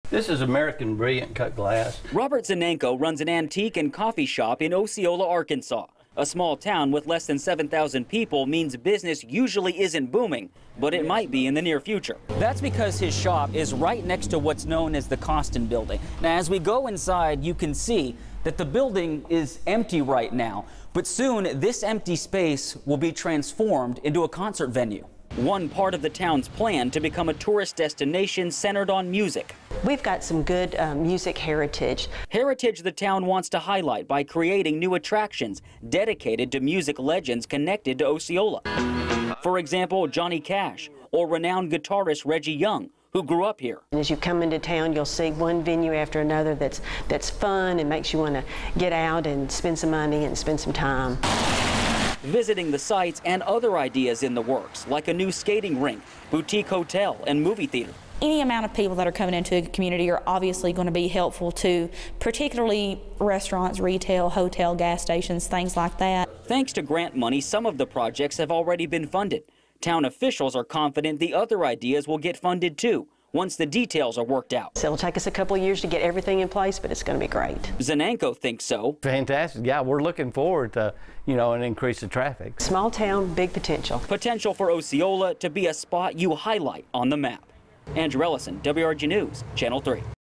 This is American Brilliant cut glass. Robert Zanenko runs an antique and coffee shop in Osceola, Arkansas. A small town with less than 7,000 people means business usually isn't booming, but it might be in the near future. That's because his shop is right next to what's known as the Costin building. Now, as we go inside, you can see that the building is empty right now, but soon this empty space will be transformed into a concert venue. One part of the town's plan to become a tourist destination centered on music. We've got some good music heritage. Heritage the town wants to highlight by creating new attractions dedicated to music legends connected to Osceola. For example, Johnny Cash or renowned guitarist Reggie Young, who grew up here. As you come into town, you'll see one venue after another that's fun and makes you want to get out and spend some money and spend some time. Visiting the sites and other ideas in the works, like a new skating rink, boutique hotel, and movie theater. Any amount of people that are coming into a community are obviously going to be helpful to, particularly restaurants, retail, hotel, gas stations, things like that. Thanks to grant money, some of the projects have already been funded. Town officials are confident the other ideas will get funded too, once the details are worked out. So it'll take us a couple of years to get everything in place, but it's going to be great. Zanenko thinks so. Fantastic. Yeah, we're looking forward to, an increase of traffic. Small town, big potential. Potential for Osceola to be a spot you highlight on the map. Andrew Ellison, WREG News, Channel 3.